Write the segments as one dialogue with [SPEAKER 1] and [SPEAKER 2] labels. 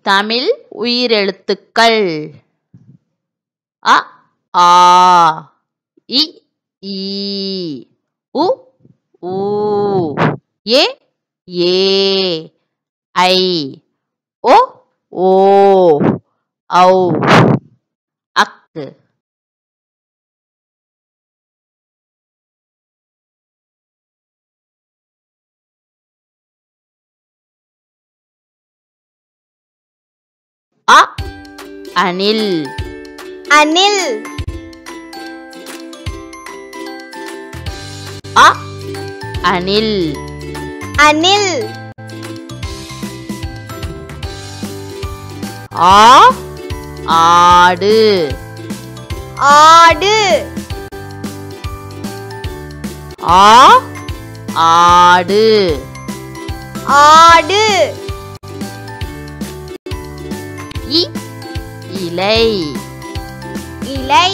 [SPEAKER 1] தமிழ் உயிரெழுத்துக்கள் அ ஆ இ ஈ உ ஊ ஏ ஏ ஐ ஓ ஓ ஔ அக்கு அ அணில்
[SPEAKER 2] அணில்
[SPEAKER 1] அ அணில்
[SPEAKER 2] அணில்
[SPEAKER 1] ஆ ஆடு
[SPEAKER 2] ஆடு
[SPEAKER 1] ஆ ஆடு
[SPEAKER 2] ஆடு
[SPEAKER 1] இ இலை
[SPEAKER 2] இலை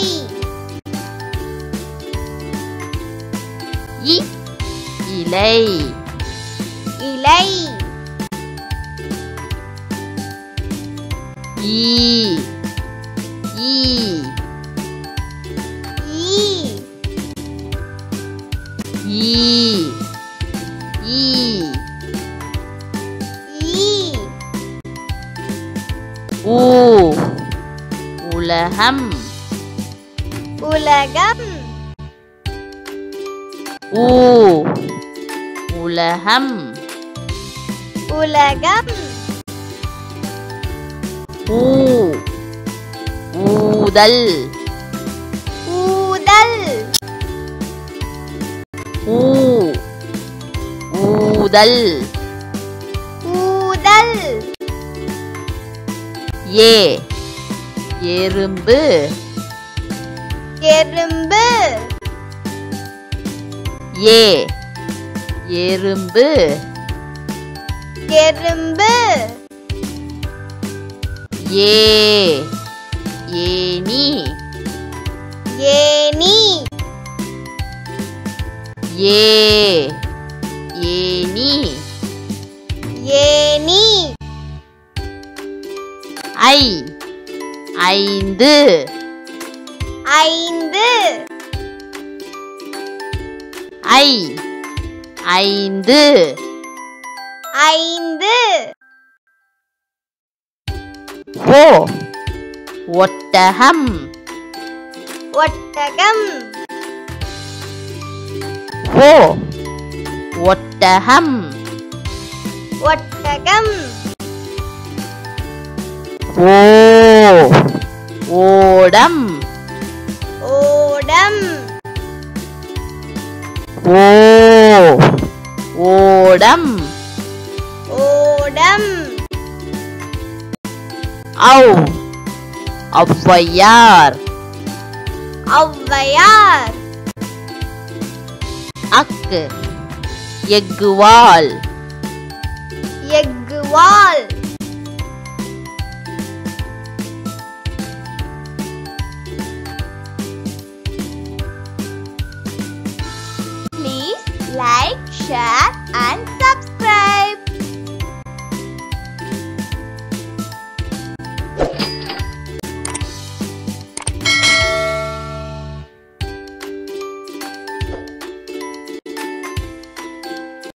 [SPEAKER 1] இ இலை
[SPEAKER 2] இலை
[SPEAKER 1] ஈ ஈ
[SPEAKER 2] ஈ
[SPEAKER 1] ஈ ஈ
[SPEAKER 2] ஈ
[SPEAKER 1] ஊ உலகம்
[SPEAKER 2] உலகம்
[SPEAKER 1] ஊ உலகம்
[SPEAKER 2] உலகம்
[SPEAKER 1] ஊ ஊதல்
[SPEAKER 2] ஊதல்
[SPEAKER 1] ஊ ஊதல்
[SPEAKER 2] ஊதல்
[SPEAKER 1] ஏ எறும்பு
[SPEAKER 2] எறும்பு
[SPEAKER 1] ஏ எறும்பு
[SPEAKER 2] எறும்பு
[SPEAKER 1] ஏ ஏனி
[SPEAKER 2] ஏனி
[SPEAKER 1] ஏ ஏனி
[SPEAKER 2] ஏனி
[SPEAKER 1] ஐ ஐந்து
[SPEAKER 2] ஐந்து
[SPEAKER 1] ஐ ஐந்து
[SPEAKER 2] ஐந்து
[SPEAKER 1] ஓ ஒட்டகம்
[SPEAKER 2] ஒட்டகம்
[SPEAKER 1] ஓ ஒட்டகம்
[SPEAKER 2] ஒட்டகம்
[SPEAKER 1] ஓ ஓடம்
[SPEAKER 2] ஓடம்
[SPEAKER 1] ஓ ஓடம்
[SPEAKER 2] ஓடம்
[SPEAKER 1] ஔ ஔவையார்
[SPEAKER 2] ஔவையார்
[SPEAKER 1] அக்கு எக்குவால்
[SPEAKER 2] எக்குவால் Please like, share and